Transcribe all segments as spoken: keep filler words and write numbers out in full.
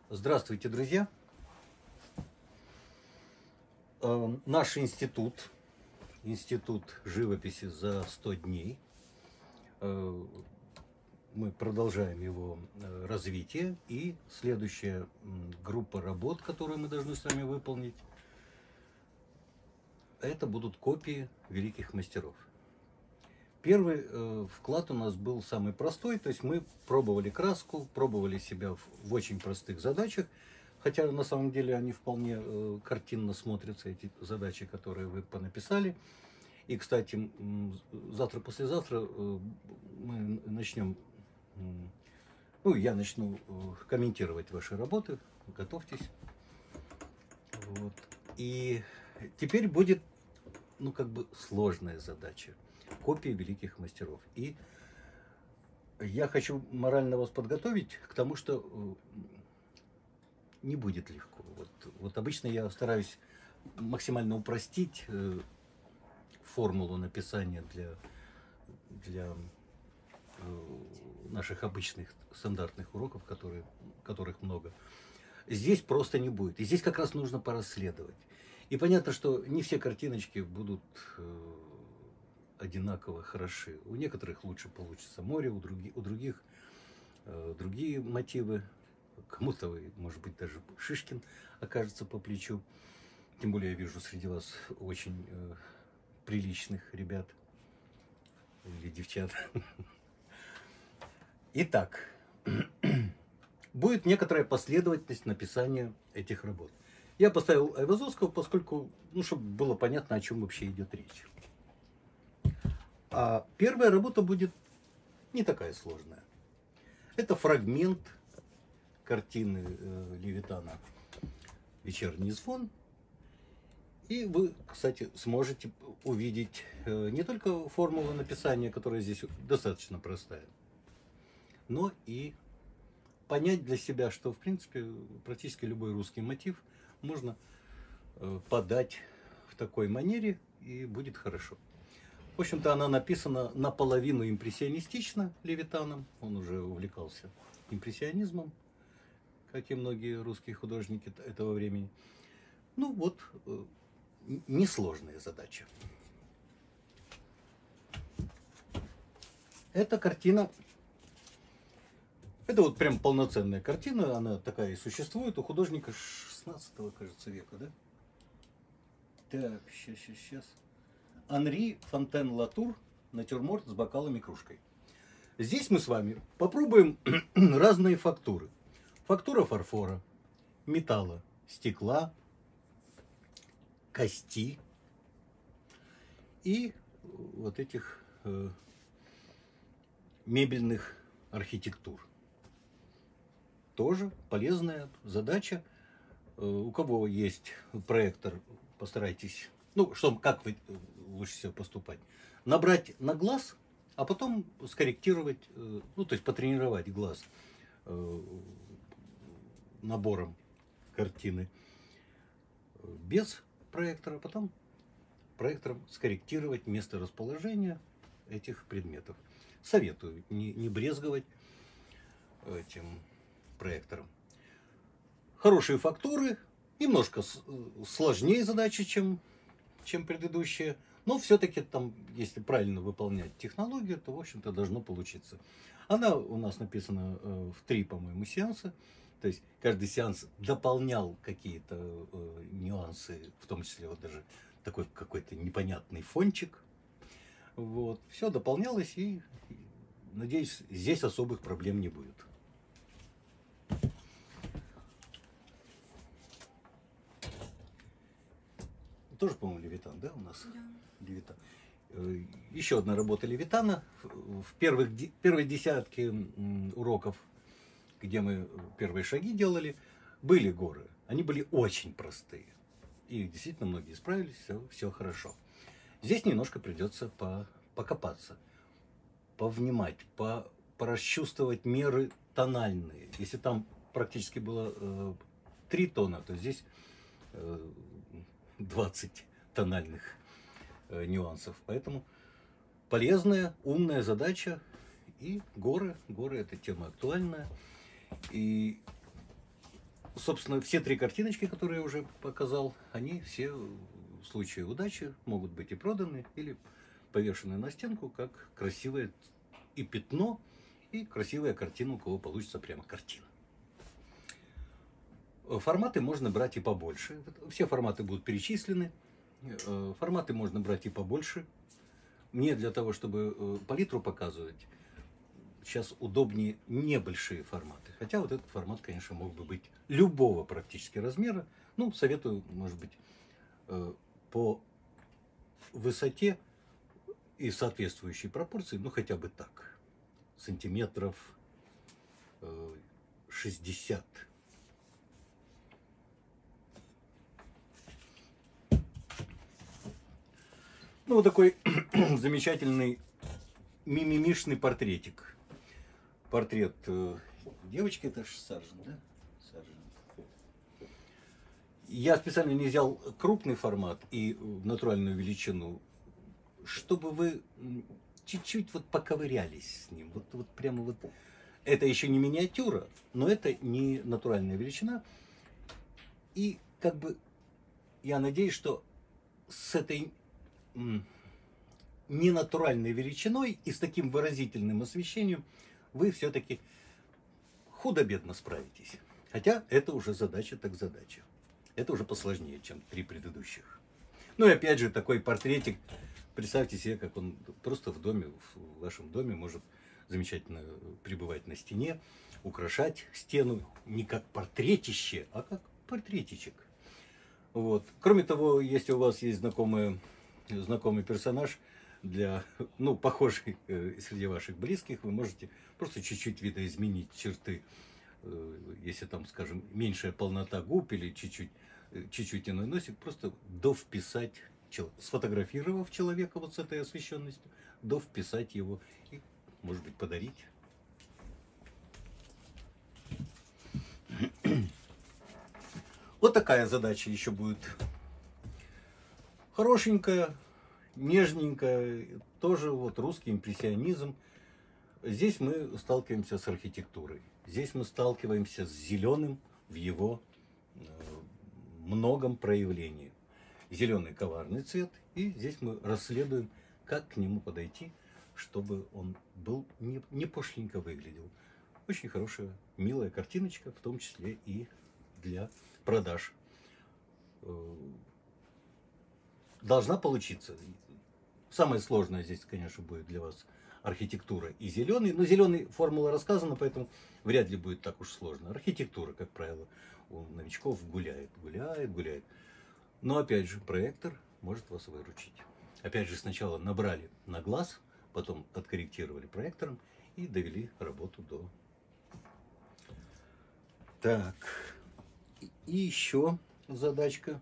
Здравствуйте, друзья! Э, Наш институт, институт живописи за сто дней, э, мы продолжаем его э, развитие, и следующая м, группа работ, которую мы должны с вами выполнить, это будут копии великих мастеров. Первый э, вклад у нас был самый простой, то есть мы пробовали краску, пробовали себя в, в очень простых задачах, хотя на самом деле они вполне э, картинно смотрятся, эти задачи, которые вы понаписали. И, кстати, м, завтра-послезавтра э, мы начнем, м, ну, я начну э, комментировать ваши работы, готовьтесь. Вот. И теперь будет, ну, как бы сложная задача. Копии великих мастеров. И я хочу морально вас подготовить к тому, что э, не будет легко. Вот, вот обычно я стараюсь максимально упростить э, формулу написания для, для э, наших обычных стандартных уроков, которые, которых много. Здесь просто не будет. И здесь как раз нужно порасследовать. И понятно, что не все картиночки будут э, одинаково хороши. У некоторых лучше получится море, у, други, у других э, другие мотивы. Кому-то, может быть, даже Шишкин окажется по плечу. Тем более я вижу среди вас очень э, приличных ребят или девчат. Итак, будет некоторая последовательность написания этих работ. Я поставил Айвазовского, поскольку, ну, чтобы было понятно, о чем вообще идет речь. А первая работа будет не такая сложная. Это фрагмент картины э, Левитана «Вечерний звон». И вы, кстати, сможете увидеть э, не только формулу написания, которая здесь достаточно простая, но и понять для себя, что, в принципе, практически любой русский мотив можно э, подать в такой манере, и будет хорошо. В общем-то, она написана наполовину импрессионистично Левитаном. Он уже увлекался импрессионизмом, как и многие русские художники этого времени. Ну вот, э, несложная задача. Эта картина, это вот прям полноценная картина, она такая и существует у художника шестнадцатого, кажется, века, да? Так, сейчас, сейчас, сейчас. Анри Фонтен-Латур, натюрморт с бокалом и кружкой. Здесь мы с вами попробуем разные фактуры. Фактура фарфора, металла, стекла, кости и вот этих э, мебельных архитектур. Тоже полезная задача. Э, у кого есть проектор, постарайтесь, ну, что, как вы лучше всего поступать. Набрать на глаз, а потом скорректировать, э, ну, то есть потренировать глаз э, набором картины без проектора, потом проектором скорректировать место расположения этих предметов. Советую не, не брезговать этим проектором. Хорошие фактуры, немножко сложнее задачи, чем, чем предыдущие, но все-таки там, если правильно выполнять технологию, то, в общем-то, должно получиться. Она у нас написана в три, по-моему, сеанса. То есть каждый сеанс дополнял какие-то э, нюансы, в том числе вот даже такой какой-то непонятный фончик. Вот. Все дополнялось, и, надеюсь, здесь особых проблем не будет. Тоже, по-моему, Левитан, да, у нас? Да. Левитан. Еще одна работа Левитана. В первых, первой десятке уроков, где мы первые шаги делали, были горы. Они были очень простые. И действительно многие справились, все, все хорошо. Здесь немножко придется по, покопаться, повнимать, по, порасчувствовать меры тональные. Если там практически было э, три тона, то здесь э, двадцать тональных э, нюансов. Поэтому полезная, умная задача. И горы. Горы — это тема актуальная. И собственно, все три картиночки, которые я уже показал, они все в случае удачи могут быть и проданы, или повешены на стенку, как красивое и пятно, и красивая картина, у кого получится прямо картина. Форматы можно брать и побольше. Все форматы будут перечислены. Форматы можно брать и побольше. Мне для того, чтобы палитру показывать, сейчас удобнее небольшие форматы. Хотя вот этот формат, конечно, мог бы быть любого практически размера. Ну, советую, может быть, по высоте и соответствующей пропорции, ну, хотя бы так. Сантиметров шестьдесят. Ну, вот такой замечательный мимимишный портретик. Портрет э, девочки, это же Саржент, да? Саржент. Я специально не взял крупный формат и натуральную величину, чтобы вы чуть-чуть вот поковырялись с ним. Вот, вот прямо вот. Это еще не миниатюра, но это не натуральная величина. И как бы я надеюсь, что с этой ненатуральной величиной и с таким выразительным освещением вы все-таки худо-бедно справитесь. Хотя это уже задача так задача. Это уже посложнее, чем три предыдущих. Ну и опять же такой портретик. Представьте себе, как он просто в доме, в вашем доме может замечательно пребывать на стене, украшать стену не как портретище, а как портретичек. Вот. Кроме того, если у вас есть знакомые знакомый персонаж, для, ну, похожий э, среди ваших близких, вы можете просто чуть-чуть видоизменить черты, э, если там, скажем, меньшая полнота губ или чуть-чуть э, чуть-чуть иной носик, просто довписать, сфотографировав человека вот с этой освещенностью, довписать его и, может быть, подарить. Вот такая задача еще будет. Хорошенькая, нежненькая, тоже вот русский импрессионизм. Здесь мы сталкиваемся с архитектурой. Здесь мы сталкиваемся с зеленым в его многом проявлении. Зеленый коварный цвет. И здесь мы расследуем, как к нему подойти, чтобы он был не, не пошленько выглядел. Очень хорошая, милая картиночка, в том числе и для продаж. Должна получиться. Самое сложное здесь, конечно, будет для вас архитектура и зеленый. Но зеленый формула рассказана, поэтому вряд ли будет так уж сложно. Архитектура, как правило, у новичков гуляет, гуляет, гуляет. Но опять же, проектор может вас выручить. Опять же, сначала набрали на глаз, потом откорректировали проектором и довели работу до... Так, и еще задачка.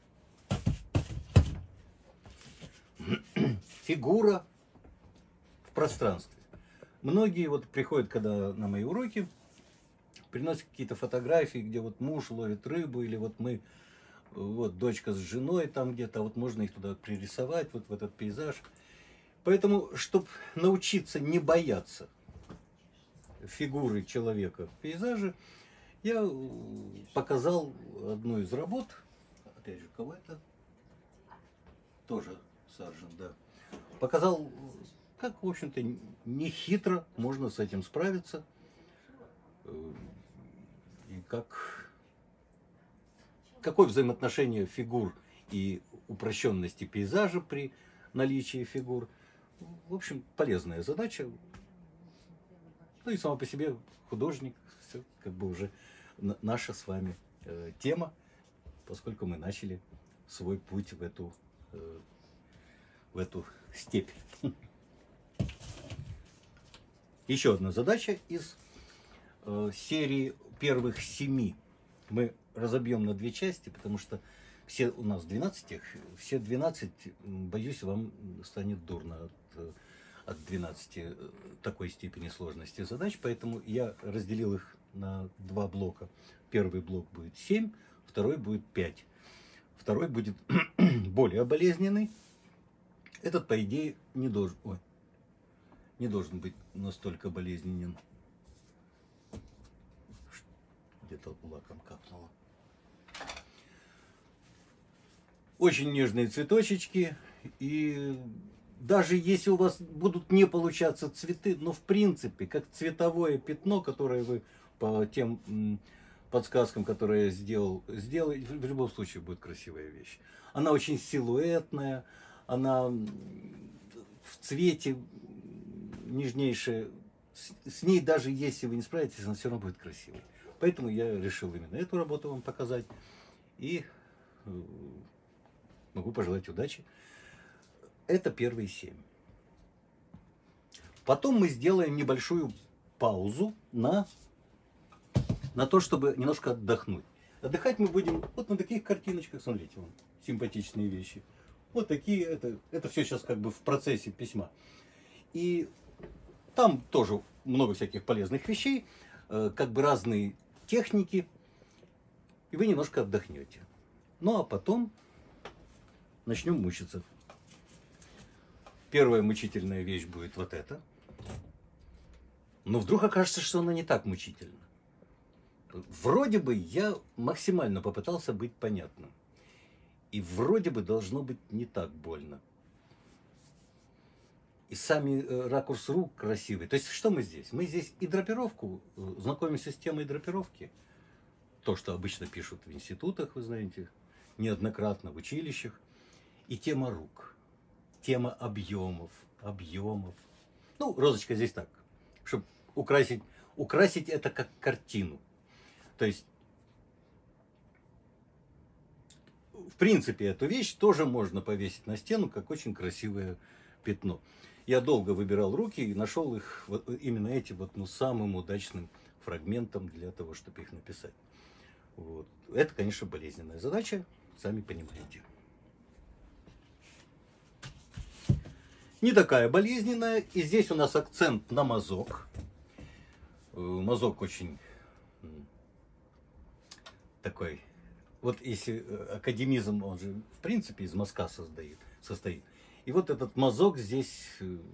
Фигура в пространстве. Многие вот приходят, когда на мои уроки, приносят какие-то фотографии, где вот муж ловит рыбу, или вот мы, вот дочка с женой там где-то, вот можно их туда пририсовать, вот в этот пейзаж. Поэтому, чтобы научиться не бояться фигуры человека в пейзаже, я показал одну из работ, опять же, кого это? Тоже Саржент, да. Показал, как, в общем-то, не хитро можно с этим справиться. И как... Какое взаимоотношение фигур и упрощенности пейзажа при наличии фигур. В общем, полезная задача. Ну и сама по себе художник, все как бы уже наша с вами э, тема, поскольку мы начали свой путь в эту э, в эту степь. Еще одна задача из э, серии первых семи. Мы разобьем на две части, потому что все у нас двенадцать их, все двенадцать, боюсь, вам станет дурно от, от двенадцати такой степени сложности задач, поэтому я разделил их на два блока. Первый блок будет семь, второй будет пять. Второй будет более болезненный. Этот, по идее, не должен, ой, не должен быть настолько болезненен. Где-то лак лаком капнуло. Очень нежные цветочечки. И даже если у вас будут не получаться цветы, но в принципе, как цветовое пятно, которое вы по тем подсказкам, которые я сделал, сделай, в любом случае будет красивая вещь. Она очень силуэтная, она в цвете нежнейшая. С ней даже если вы не справитесь, она все равно будет красивой. Поэтому я решил именно эту работу вам показать. И могу пожелать удачи. Это первые семь. Потом мы сделаем небольшую паузу на, на то, чтобы немножко отдохнуть. Отдыхать мы будем вот на таких картиночках. Смотрите, вон, симпатичные вещи. Вот такие. Это, это все сейчас как бы в процессе письма. И там тоже много всяких полезных вещей, как бы разные техники. И вы немножко отдохнете. Ну а потом начнем мучиться. Первая мучительная вещь будет вот эта. Но вдруг окажется, что она не так мучительна. Вроде бы я максимально попытался быть понятным. И вроде бы должно быть не так больно. И сами ракурс рук красивый. То есть что мы здесь? Мы здесь и драпировку, знакомимся с темой драпировки. То, что обычно пишут в институтах, вы знаете, неоднократно в училищах. И тема рук. Тема объемов, объемов. Ну, розочка здесь так, чтобы украсить, украсить это как картину. То есть, в принципе, эту вещь тоже можно повесить на стену, как очень красивое пятно. Я долго выбирал руки и нашел их, вот, именно эти вот, ну, самым удачным фрагментом для того, чтобы их написать. Вот. Это, конечно, болезненная задача, сами понимаете. Не такая болезненная. И здесь у нас акцент на мазок. Мазок очень такой. Вот если академизм, он же в принципе из мазка создает, состоит. И вот этот мазок здесь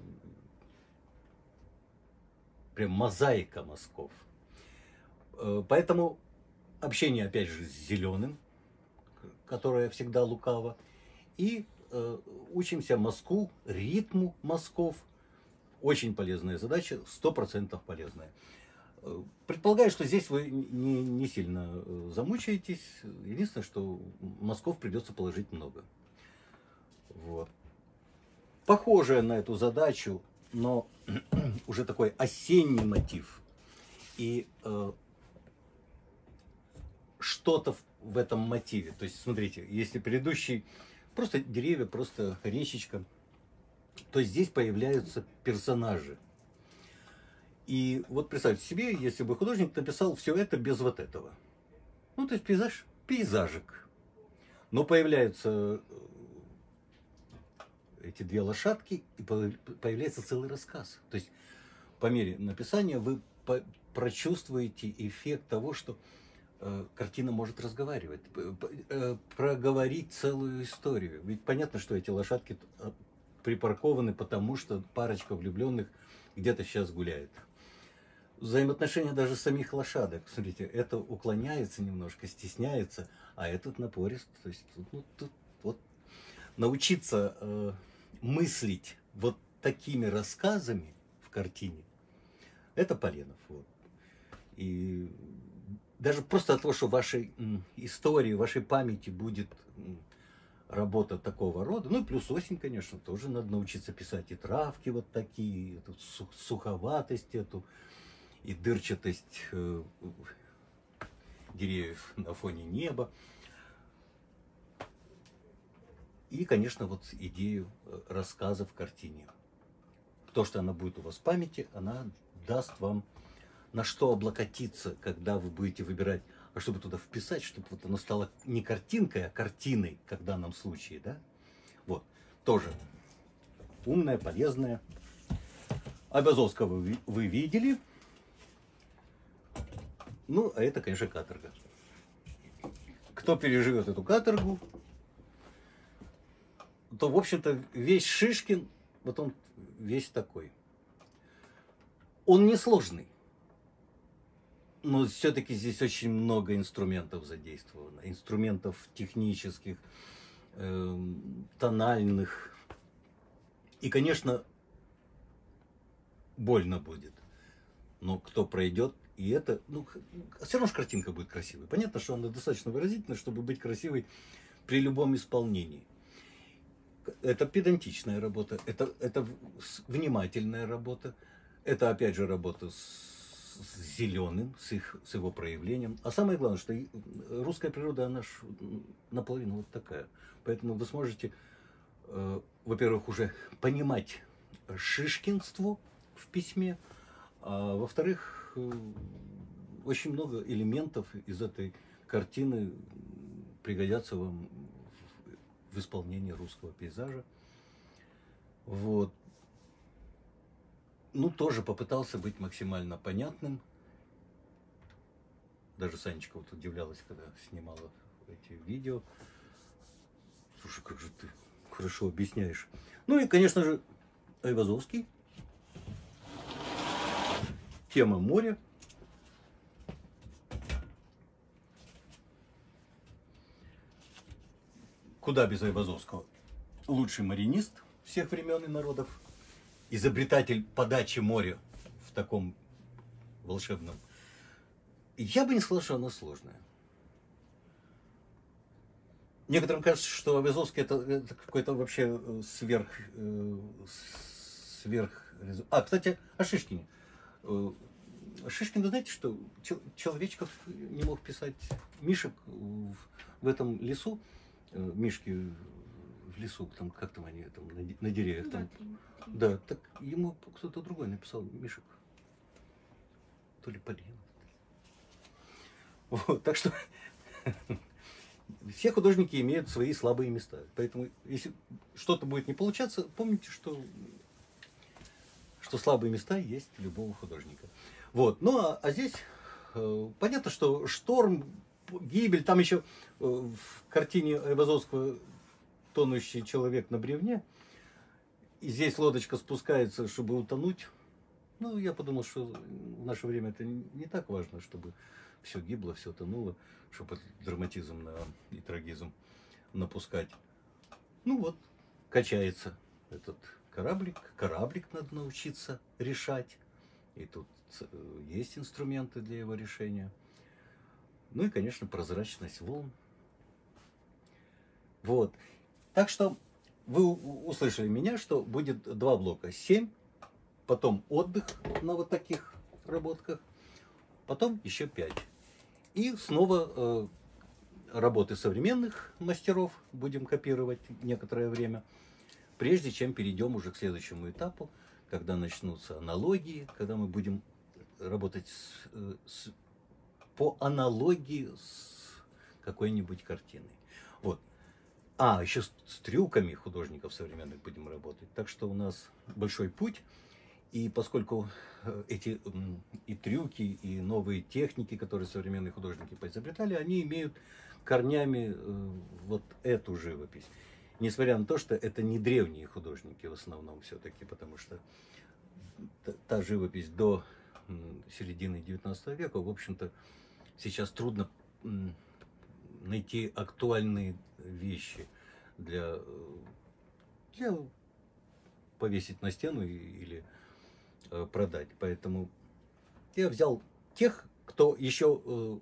прям мозаика мазков. Поэтому общение опять же с зеленым, которое всегда лукаво. И учимся мазку, ритму мазков. Очень полезная задача, сто процентов полезная. Предполагаю, что здесь вы не, не сильно замучаетесь. Единственное, что мазков придется положить много. Вот. Похожая на эту задачу, но уже такой осенний мотив. И э, что-то в, в этом мотиве. То есть, смотрите, если предыдущий просто деревья, просто речечка, то здесь появляются персонажи. И вот представьте себе, если бы художник написал все это без вот этого. Ну, то есть пейзаж, пейзажик. Но появляются эти две лошадки, и появляется целый рассказ. То есть по мере написания вы прочувствуете эффект того, что картина может разговаривать, проговорить целую историю. Ведь понятно, что эти лошадки припаркованы, потому что парочка влюбленных где-то сейчас гуляет. Взаимоотношения даже самих лошадок. Смотрите, это уклоняется немножко, стесняется, а этот напорист. То есть ну, тут вот научиться э, мыслить вот такими рассказами в картине, это Поленов. Вот. И даже просто от того, что в вашей истории, в вашей памяти будет работа такого рода, ну и плюс осень, конечно, тоже надо научиться писать и травки вот такие, эту суховатость эту, и дырчатость э, деревьев на фоне неба. И, конечно, вот идею рассказа в картине. То, что она будет у вас в памяти, она даст вам на что облокотиться, когда вы будете выбирать, а чтобы туда вписать, чтобы вот оно стало не картинкой, а картиной, как в данном случае, да? Вот, тоже умная, полезная. Айвазовского вы, вы видели. Ну, а это, конечно, каторга. Кто переживет эту каторгу, то, в общем-то, весь Шишкин, вот он весь такой. Он несложный. Но все-таки здесь очень много инструментов задействовано. Инструментов технических, э, тональных. И, конечно, больно будет. Но кто пройдет, и это, ну, все равно же картинка будет красивой. Понятно, что она достаточно выразительна, чтобы быть красивой при любом исполнении. Это педантичная работа, это, это внимательная работа, это, опять же, работа с, с зеленым, с, их, с его проявлением. А самое главное, что русская природа, она ж наполовину вот такая. Поэтому вы сможете, э, во-первых, уже понимать шишкинство в письме, а во-вторых, э, очень много элементов из этой картины пригодятся вам в исполнении русского пейзажа. Вот. Ну, тоже попытался быть максимально понятным. Даже Санечка вот удивлялась, когда снимала эти видео. Слушай, как же ты хорошо объясняешь. Ну и, конечно же, Айвазовский. Тема моря. Куда без Айвазовского? Лучший маринист всех времен и народов. Изобретатель подачи моря в таком волшебном. Я бы не сказал, что она сложная. Некоторым кажется, что Айвазовский это, это какой-то вообще сверх, сверх... А, кстати, о Шишкине. Шишкин, вы знаете, что Человечков не мог писать мишек в этом лесу. Мишки в лесу, там, как там они там, на, на деревьях. Там. Да, да, так ему кто-то другой написал мишек. То ли Полина. Вот, так что все художники имеют свои слабые места. Поэтому, если что-то будет не получаться, помните, что, что слабые места есть у любого художника. Вот. Ну, а, а здесь э, понятно, что шторм, гибель, там еще э, в картине Айвазовского тонущий человек на бревне, и здесь лодочка спускается, чтобы утонуть. Ну, я подумал, что в наше время это не так важно, чтобы все гибло, все тонуло, чтобы драматизм на, и трагизм напускать. Ну вот, качается этот кораблик. Кораблик надо научиться решать. И тут есть инструменты для его решения. Ну и, конечно, прозрачность волн. Вот. Так что вы услышали меня, что будет два блока. семь, потом отдых на вот таких работках, потом еще пять. И снова э, работы современных мастеров будем копировать некоторое время, прежде чем перейдем уже к следующему этапу, когда начнутся аналогии, когда мы будем работать с, с, по аналогии с какой-нибудь картиной. Вот. А, еще с, с трюками художников современных будем работать. Так что у нас большой путь. И поскольку эти и трюки, и новые техники, которые современные художники поизобретали, они имеют корнями вот эту живопись. Несмотря на то, что это не древние художники в основном все-таки, потому что та живопись до середины девятнадцатого века, в общем-то, сейчас трудно найти актуальные вещи для, для повесить на стену или продать. Поэтому я взял тех, кто еще э,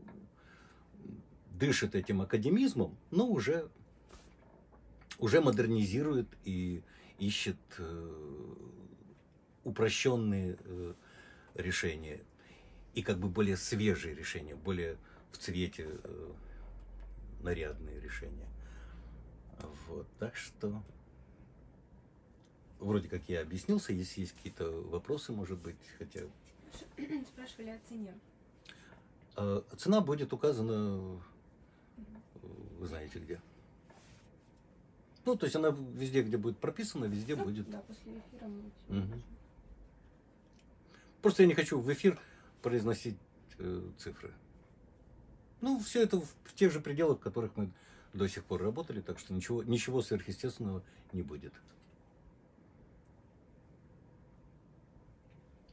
дышит этим академизмом, но уже, уже модернизирует и ищет э, упрощенные э, решения. И как бы более свежие решения, более в цвете э, нарядные решения. Вот, так что... Вроде как я объяснился, если есть какие-то вопросы, может быть, хотя... Спрашивали о цене. Цена будет указана, вы знаете где. Ну, то есть она везде, где будет прописана, везде ну, будет. Да, после эфира мы угу. Просто я не хочу в эфир произносить э, цифры. Ну, все это в, в тех же пределах, в которых мы до сих пор работали, так что ничего, ничего сверхъестественного не будет.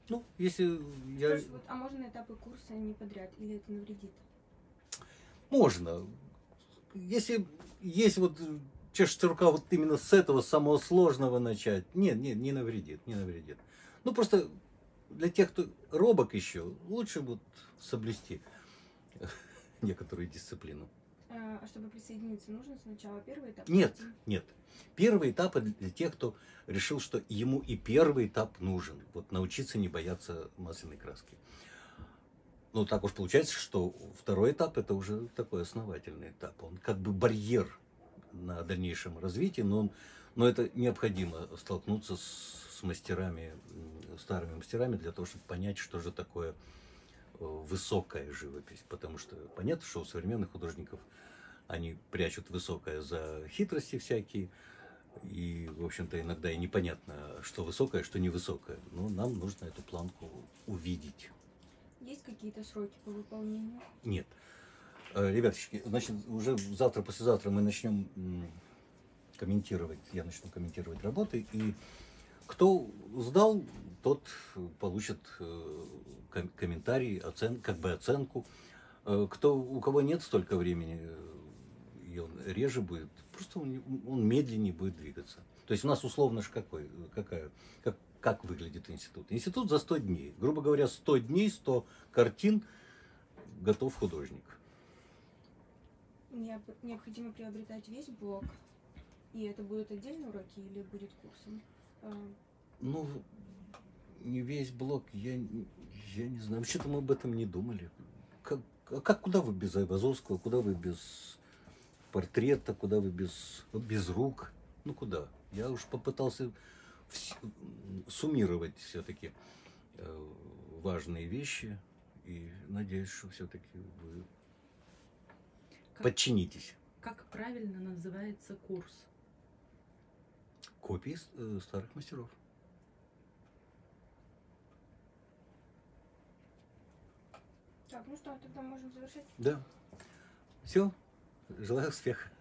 Ну, если я... Спрашиваю, вот, а можно этапы курса не подряд, или это навредит? Можно. Если есть вот чешется рука вот именно с этого самого сложного начать, нет, нет, не навредит, не навредит. Ну, просто для тех, кто робок еще, лучше вот соблюсти некоторую дисциплину. А, а чтобы присоединиться, нужно сначала первый этап? Нет, пройти? нет. Первый этап это для тех, кто решил, что ему и первый этап нужен. Вот научиться не бояться масляной краски. Ну, так уж получается, что второй этап это уже такой основательный этап. Он как бы барьер на дальнейшем развитии, но, он, но это необходимо столкнуться с, с мастерами, старыми мастерами, для того, чтобы понять, что же такое высокая живопись. Потому что понятно, что у современных художников они прячут высокое за хитрости всякие. И, в общем-то, иногда и непонятно, что высокое, что невысокое. Но нам нужно эту планку увидеть. Есть какие-то сроки по выполнению? Нет. Ребяточки, значит, уже завтра, послезавтра мы начнем комментировать, я начну комментировать работы. И кто сдал, тот получит комментарий, оцен, как бы оценку. Кто, у кого нет столько времени, и он реже будет, просто он, он медленнее будет двигаться. То есть у нас условно же какой, какая, как, как выглядит институт? Институт за сто дней. Грубо говоря, сто дней, сто картин, готов художник. Необходимо приобретать весь блок, и это будут отдельные уроки или будет курсом? Ну, не весь блок, я, я не знаю. Вообще-то мы об этом не думали. Как, а как, куда вы без Айвазовского, куда вы без портрета, куда вы без, без рук? Ну, куда? Я уж попытался суммировать все-таки важные вещи и надеюсь, что все-таки вы как, подчинитесь. Как правильно называется курс? Копии э, старых мастеров. Так, ну что, тогда можем завершить? Да. Все. Желаю успеха.